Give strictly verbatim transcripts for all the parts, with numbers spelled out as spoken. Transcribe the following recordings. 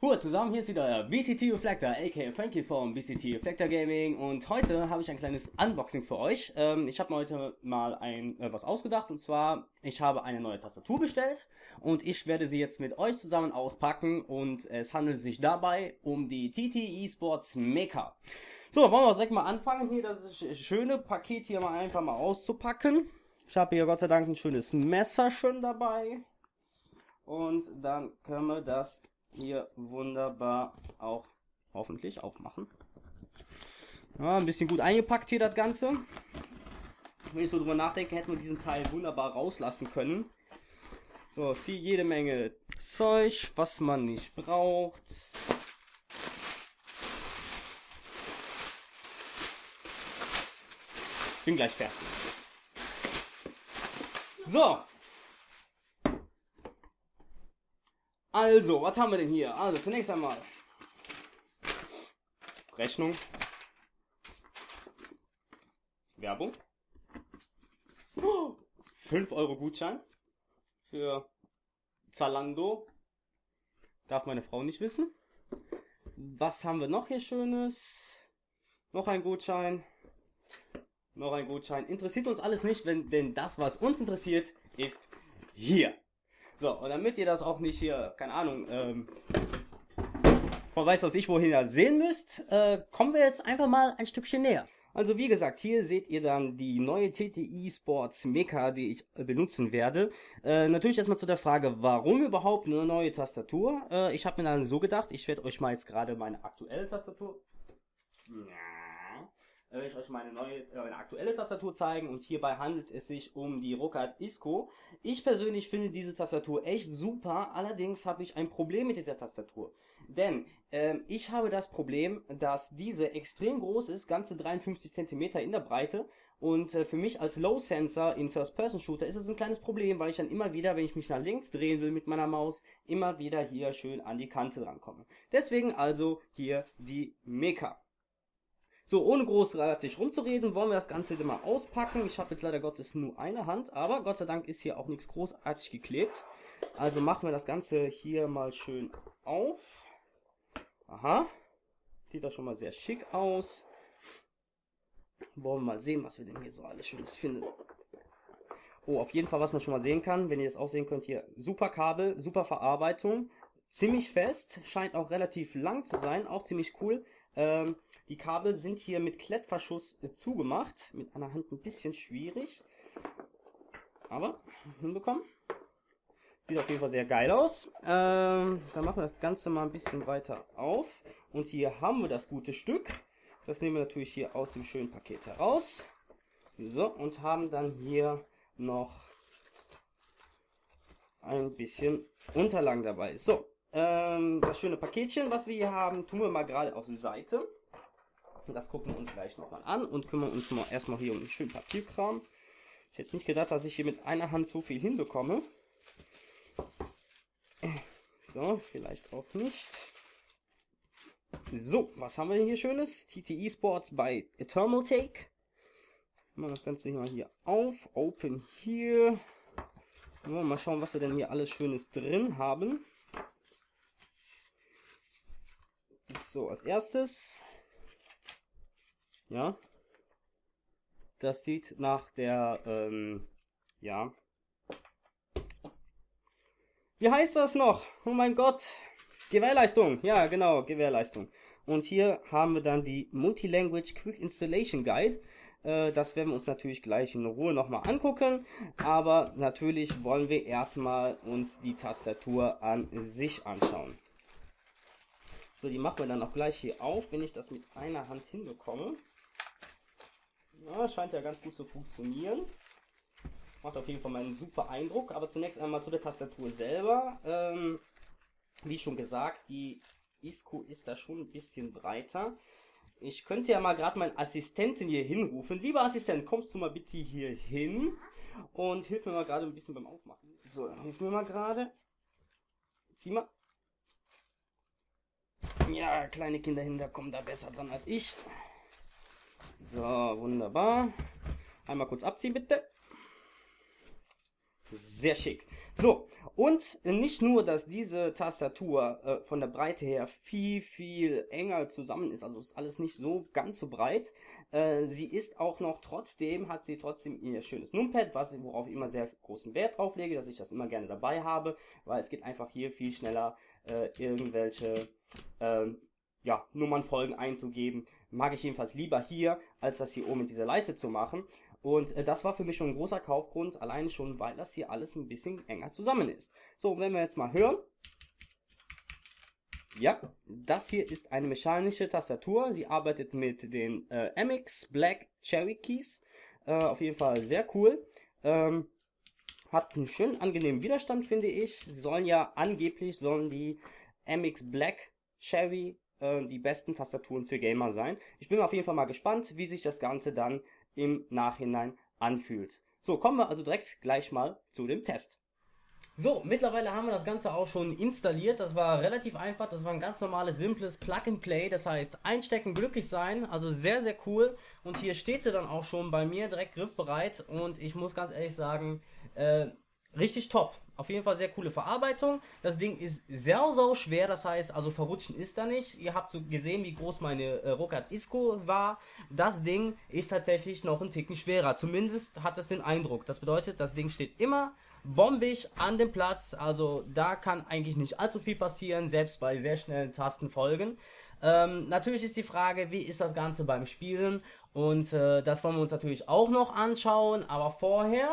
Gut, zusammen hier ist wieder B C T Reflector, aka Frankie vom B C T Reflector Gaming, und heute habe ich ein kleines Unboxing für euch. Ähm, ich habe mir heute mal ein äh, was ausgedacht, und zwar, ich habe eine neue Tastatur bestellt und ich werde sie jetzt mit euch zusammen auspacken, und es handelt sich dabei um die T T Esports Mecha. So, wollen wir direkt mal anfangen, hier das schöne Paket hier mal einfach mal auszupacken. Ich habe hier Gott sei Dank ein schönes Messer schon dabei, und dann können wir das hier wunderbar auch hoffentlich aufmachen. Ja, ein bisschen gut eingepackt hier das Ganze. Wenn ich so drüber nachdenke, hätten wir diesen Teil wunderbar rauslassen können. So, viel, jede Menge Zeug, was man nicht braucht. Bin gleich fertig. So. Also, was haben wir denn hier? Also, zunächst einmal Rechnung, Werbung, fünf Euro Gutschein für Zalando, darf meine Frau nicht wissen. Was haben wir noch hier Schönes? Noch ein Gutschein, noch ein Gutschein. Interessiert uns alles nicht, wenn, denn das, was uns interessiert, ist hier. So, und damit ihr das auch nicht hier, keine Ahnung, ähm, von weiß was ich wohin ihr sehen müsst, äh, kommen wir jetzt einfach mal ein Stückchen näher. Also wie gesagt, hier seht ihr dann die neue T T Esports Mecha, die ich äh, benutzen werde. Äh, natürlich erstmal zu der Frage, warum überhaupt eine neue Tastatur? Äh, ich habe mir dann so gedacht, ich werde euch mal jetzt gerade meine aktuelle Tastatur... Ja. Werde ich euch meine neue, äh, meine aktuelle Tastatur zeigen, und hierbei handelt es sich um die Roccat Isco. Ich persönlich finde diese Tastatur echt super, allerdings habe ich ein Problem mit dieser Tastatur. Denn ähm, ich habe das Problem, dass diese extrem groß ist, ganze dreiundfünfzig Zentimeter in der Breite, und äh, für mich als Low Sensor in First-Person-Shooter ist es ein kleines Problem, weil ich dann immer wieder, wenn ich mich nach links drehen will mit meiner Maus, immer wieder hier schön an die Kante drankomme. Deswegen also hier die Mecha. So, ohne großartig rumzureden, wollen wir das Ganze mal auspacken. Ich habe jetzt leider Gottes nur eine Hand, aber Gott sei Dank ist hier auch nichts großartig geklebt. Also machen wir das Ganze hier mal schön auf. Aha, sieht das schon mal sehr schick aus. Wollen wir mal sehen, was wir denn hier so alles Schönes finden. Oh, auf jeden Fall, was man schon mal sehen kann, wenn ihr das auch sehen könnt, hier super Kabel, super Verarbeitung, ziemlich fest, scheint auch relativ lang zu sein, auch ziemlich cool. Ähm, Die Kabel sind hier mit Klettverschluss äh, zugemacht. Mit einer Hand ein bisschen schwierig. Aber hinbekommen. Sieht auf jeden Fall sehr geil aus. Ähm, dann machen wir das Ganze mal ein bisschen weiter auf. Und hier haben wir das gute Stück. Das nehmen wir natürlich hier aus dem schönen Paket heraus. So, und haben dann hier noch ein bisschen Unterlagen dabei. So, ähm, das schöne Paketchen, was wir hier haben, tun wir mal gerade auf die Seite. Das gucken wir uns gleich nochmal an und kümmern uns mal erstmal hier um den schönen Papierkram. Ich hätte nicht gedacht, dass ich hier mit einer Hand so viel hinbekomme. So, vielleicht auch nicht. So, was haben wir denn hier Schönes? T T Esports bei Eternal Take. Machen wir das Ganze hier mal hier auf. Open hier. Mal schauen, was wir denn hier alles Schönes drin haben. So, als erstes... Ja, das sieht nach der, ähm, ja, wie heißt das noch? Oh mein Gott, Gewährleistung, ja genau, Gewährleistung. Und hier haben wir dann die Multilanguage Quick Installation Guide. Äh, das werden wir uns natürlich gleich in Ruhe nochmal angucken, aber natürlich wollen wir erstmal uns die Tastatur an sich anschauen. So, die machen wir dann auch gleich hier auf, wenn ich das mit einer Hand hinbekomme. Ja, scheint ja ganz gut zu funktionieren. Macht auf jeden Fall mal einen super Eindruck. Aber zunächst einmal zu der Tastatur selber. Ähm, wie schon gesagt, die Isco ist da schon ein bisschen breiter. Ich könnte ja mal gerade meinen Assistenten hier hinrufen. Lieber Assistent, kommst du mal bitte hier hin und hilf mir mal gerade ein bisschen beim Aufmachen. So, hilf mir mal gerade. Zieh mal. Ja, kleine Kinder hinter kommen da besser dran als ich. So, wunderbar. Einmal kurz abziehen, bitte. Sehr schick. So, und nicht nur, dass diese Tastatur äh, von der Breite her viel, viel enger zusammen ist, also ist alles nicht so ganz so breit, äh, sie ist auch noch trotzdem, hat sie trotzdem ihr schönes Numpad, was, worauf ich immer sehr großen Wert drauf lege, dass ich das immer gerne dabei habe, weil es geht einfach hier viel schneller, äh, irgendwelche äh, ja, Nummernfolgen einzugeben. Mag ich jedenfalls lieber hier, als das hier oben in dieser Leiste zu machen. Und äh, das war für mich schon ein großer Kaufgrund, allein schon, weil das hier alles ein bisschen enger zusammen ist. So, wenn wir jetzt mal hören. Ja, das hier ist eine mechanische Tastatur. Sie arbeitet mit den äh, M X Black Cherry Keys. Äh, auf jeden Fall sehr cool. Ähm, hat einen schönen angenehmen Widerstand, finde ich. Sie sollen ja angeblich, sollen die M X Black Cherry äh, die besten Tastaturen für Gamer sein. Ich bin auf jeden Fall mal gespannt, wie sich das Ganze dann im Nachhinein anfühlt. So, kommen wir also direkt gleich mal zu dem Test. So, mittlerweile haben wir das Ganze auch schon installiert. Das war relativ einfach. Das war ein ganz normales, simples Plug-and-Play. Das heißt, einstecken, glücklich sein. Also sehr, sehr cool. Und hier steht sie dann auch schon bei mir direkt griffbereit. Und ich muss ganz ehrlich sagen, äh, richtig top. Auf jeden Fall sehr coole Verarbeitung. Das Ding ist sehr, sehr schwer. Das heißt, also verrutschen ist da nicht. Ihr habt so gesehen, wie groß meine äh, Roccat Isco war. Das Ding ist tatsächlich noch ein Ticken schwerer. Zumindest hat es den Eindruck. Das bedeutet, das Ding steht immer bombig an dem Platz. Also da kann eigentlich nicht allzu viel passieren, selbst bei sehr schnellen Tastenfolgen. Ähm, natürlich ist die Frage, wie ist das Ganze beim Spielen? Und äh, das wollen wir uns natürlich auch noch anschauen. Aber vorher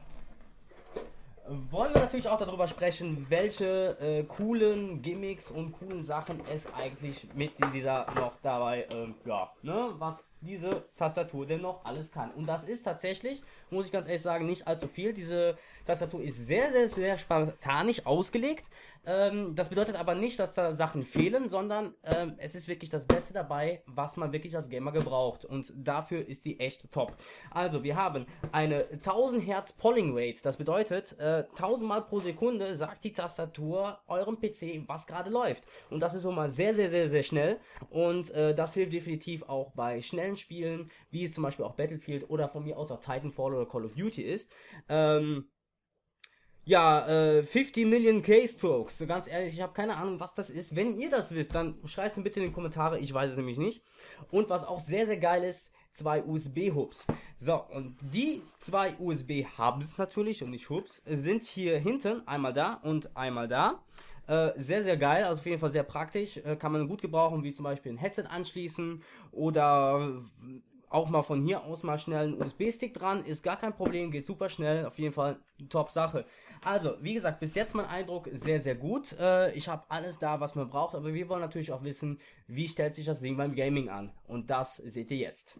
wollen wir natürlich auch darüber sprechen, welche äh, coolen Gimmicks und coolen Sachen es eigentlich mit dieser noch dabei, äh, ja, ne, was diese Tastatur denn noch alles kann. Und das ist tatsächlich, muss ich ganz ehrlich sagen, nicht allzu viel. Diese Tastatur ist sehr, sehr, sehr spartanisch ausgelegt. Ähm, das bedeutet aber nicht, dass da Sachen fehlen, sondern ähm, es ist wirklich das Beste dabei, was man wirklich als Gamer gebraucht. Und dafür ist die echt top. Also, wir haben eine tausend Hertz Polling Rate. Das bedeutet, äh, tausend Mal pro Sekunde sagt die Tastatur eurem P C, was gerade läuft. Und das ist schon mal sehr, sehr, sehr, sehr schnell. Und äh, das hilft definitiv auch bei schnellen Spielen, wie es zum Beispiel auch Battlefield oder von mir aus auch Titanfall oder Call of Duty ist. Ähm, Ja, äh, fünfzig Million Keystrokes. So ganz ehrlich, ich habe keine Ahnung, was das ist. Wenn ihr das wisst, dann schreibt es mir bitte in die Kommentare. Ich weiß es nämlich nicht. Und was auch sehr, sehr geil ist, zwei U S B-Hubs. So, und die zwei U S B-Hubs natürlich und nicht Hubs sind hier hinten, einmal da und einmal da. Äh, sehr, sehr geil, also auf jeden Fall sehr praktisch. Äh, kann man gut gebrauchen, wie zum Beispiel ein Headset anschließen oder auch mal von hier aus mal schnell einen U S B-Stick dran, ist gar kein Problem, geht super schnell, auf jeden Fall top Sache. Also, wie gesagt, bis jetzt mein Eindruck sehr, sehr gut. Äh, ich habe alles da, was man braucht, aber wir wollen natürlich auch wissen, wie stellt sich das Ding beim Gaming an. Und das seht ihr jetzt.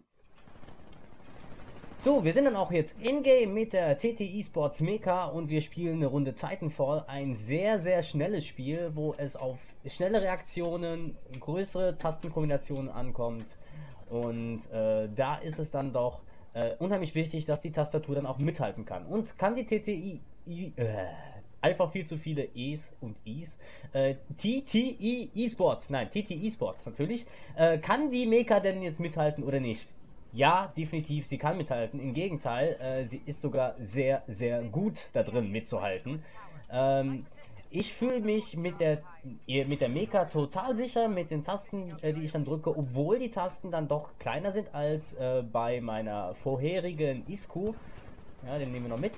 So, wir sind dann auch jetzt in-game mit der T T Esports Mecha und wir spielen eine Runde Titanfall. Ein sehr, sehr schnelles Spiel, wo es auf schnelle Reaktionen, größere Tastenkombinationen ankommt. Und äh, da ist es dann doch äh, unheimlich wichtig, dass die Tastatur dann auch mithalten kann. Und kann die T T I, I äh, einfach viel zu viele E's und I's, äh, T T I Esports, nein, T T Esports natürlich, äh, kann die Mecha denn jetzt mithalten oder nicht? Ja, definitiv, sie kann mithalten. Im Gegenteil, äh, sie ist sogar sehr, sehr gut da drin mitzuhalten. Ähm, Ich fühle mich mit der, mit der Mecha total sicher mit den Tasten, äh, die ich dann drücke, obwohl die Tasten dann doch kleiner sind als äh, bei meiner vorherigen Isco. Ja, den nehmen wir noch mit.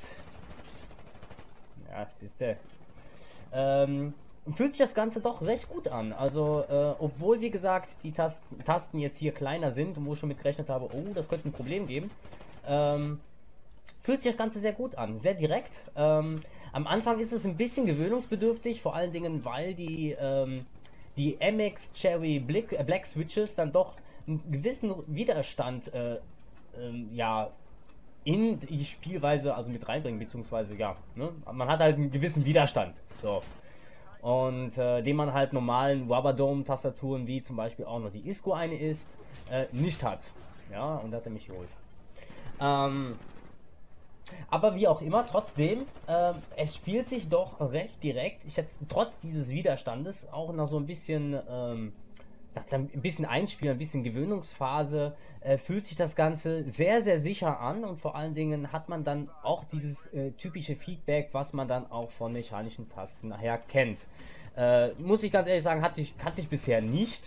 Ja, ist der. Ähm, fühlt sich das Ganze doch recht gut an. Also, äh, obwohl, wie gesagt, die Tasten, Tasten jetzt hier kleiner sind und wo ich schon mit gerechnet habe, oh, das könnte ein Problem geben, ähm, fühlt sich das Ganze sehr gut an. Sehr direkt. Ähm, Am Anfang ist es ein bisschen gewöhnungsbedürftig, vor allen Dingen, weil die, ähm, die M X Cherry Black, äh, Black Switches dann doch einen gewissen Widerstand äh, ähm, ja, in die Spielweise also mit reinbringen, beziehungsweise ja, ne? Man hat halt einen gewissen Widerstand. So. Und äh, den man halt normalen Rubber-Dome-Tastaturen, wie zum Beispiel auch noch die Isco eine ist, äh, nicht hat. Ja, und da hat er mich geholt. Ähm, Aber wie auch immer, trotzdem, ähm, es spielt sich doch recht direkt. Ich hätte trotz dieses Widerstandes auch noch so ein bisschen ähm, nach ein bisschen Einspielen, ein bisschen Gewöhnungsphase, äh, fühlt sich das Ganze sehr, sehr sicher an und vor allen Dingen hat man dann auch dieses äh, typische Feedback, was man dann auch von mechanischen Tasten nachher kennt. Äh, muss ich ganz ehrlich sagen, hatte ich, hatte ich bisher nicht.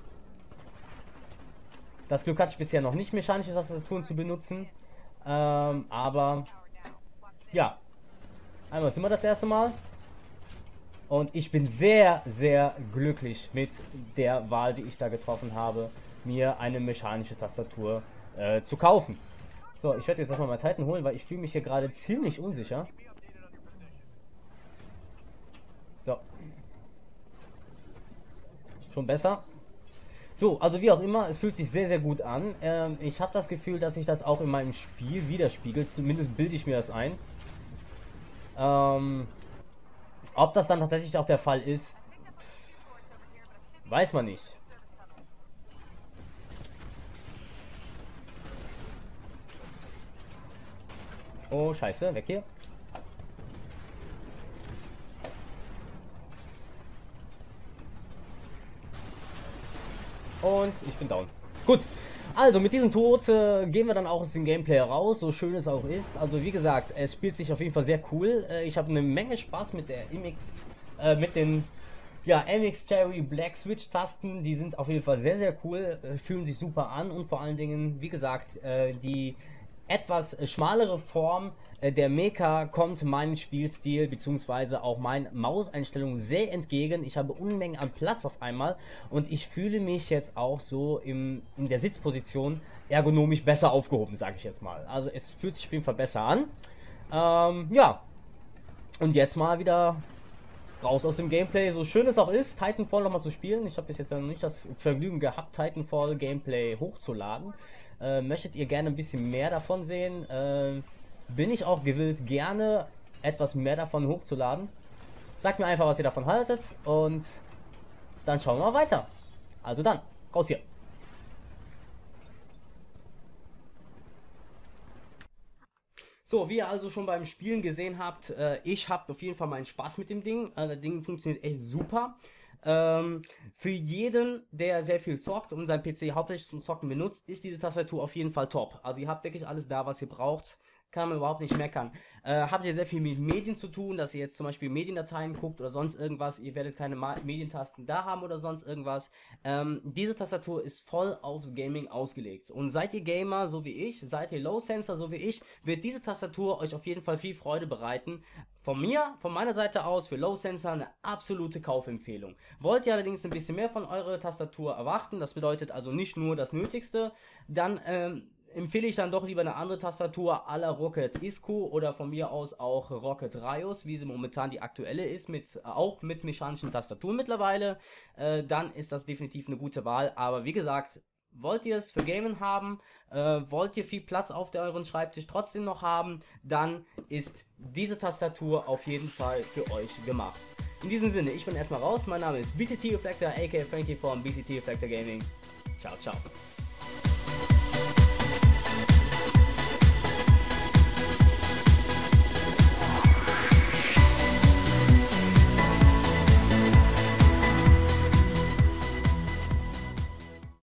Das Glück hatte ich bisher noch nicht, mechanische Tastaturen zu benutzen. Ähm, aber ja, einmal sind wir das erste Mal. Und ich bin sehr, sehr glücklich mit der Wahl, die ich da getroffen habe, mir eine mechanische Tastatur äh, zu kaufen. So, ich werde jetzt erstmal mal Titan holen, weil ich fühle mich hier gerade ziemlich unsicher. So. Schon besser. So, also wie auch immer, es fühlt sich sehr, sehr gut an. Ähm, ich habe das Gefühl, dass sich das auch in meinem Spiel widerspiegelt. Zumindest bilde ich mir das ein. Ähm... Ob das dann tatsächlich auch der Fall ist, weiß man nicht. Oh, scheiße, weg hier. Und ich bin down. Gut. Also mit diesem Tod äh, gehen wir dann auch aus dem Gameplay raus, so schön es auch ist. Also wie gesagt, es spielt sich auf jeden Fall sehr cool. Äh, ich habe eine Menge Spaß mit der M X, äh, mit den ja, M X Cherry Black Switch Tasten. Die sind auf jeden Fall sehr, sehr cool, äh, fühlen sich super an und vor allen Dingen, wie gesagt, äh, die etwas schmalere Form äh, der Mecha kommt meinem Spielstil bzw. auch meinen Mauseinstellungen sehr entgegen. Ich habe Unmengen an Platz auf einmal und ich fühle mich jetzt auch so im, in der Sitzposition ergonomisch besser aufgehoben, sage ich jetzt mal. Also es fühlt sich auf jeden Fall besser an. Ähm, ja, und jetzt mal wieder raus aus dem Gameplay. So schön es auch ist, Titanfall nochmal zu spielen. Ich habe bis jetzt noch nicht das Vergnügen gehabt, Titanfall Gameplay hochzuladen. Äh, möchtet ihr gerne ein bisschen mehr davon sehen? Äh, bin ich auch gewillt, gerne etwas mehr davon hochzuladen. Sagt mir einfach, was ihr davon haltet und dann schauen wir mal weiter. Also dann, raus hier. So, wie ihr also schon beim Spielen gesehen habt, äh, ich habe auf jeden Fall meinen Spaß mit dem Ding. Äh, das Ding funktioniert echt super. Ähm, für jeden, der sehr viel zockt und seinen P C hauptsächlich zum Zocken benutzt, ist diese Tastatur auf jeden Fall top. Also ihr habt wirklich alles da, was ihr braucht. Kann man überhaupt nicht meckern. Äh, habt ihr sehr viel mit Medien zu tun, dass ihr jetzt zum Beispiel Mediendateien guckt oder sonst irgendwas, ihr werdet keine Ma Medientasten da haben oder sonst irgendwas. Ähm, diese Tastatur ist voll aufs Gaming ausgelegt. Und seid ihr Gamer, so wie ich, seid ihr Low Sensor, so wie ich, wird diese Tastatur euch auf jeden Fall viel Freude bereiten. Von mir, von meiner Seite aus, für Low Sensor eine absolute Kaufempfehlung. Wollt ihr allerdings ein bisschen mehr von eurer Tastatur erwarten, das bedeutet also nicht nur das Nötigste, dann ähm, empfehle ich dann doch lieber eine andere Tastatur à la Rocket Isco oder von mir aus auch Rocket Raios, wie sie momentan die aktuelle ist, mit, auch mit mechanischen Tastaturen mittlerweile. Äh, dann ist das definitiv eine gute Wahl. Aber wie gesagt, wollt ihr es für Gamen haben, äh, wollt ihr viel Platz auf der, euren Schreibtisch trotzdem noch haben, dann ist diese Tastatur auf jeden Fall für euch gemacht. In diesem Sinne, ich bin erstmal raus. Mein Name ist B C T Reflector, aka Frankie von B C T Reflector Gaming. Ciao, ciao.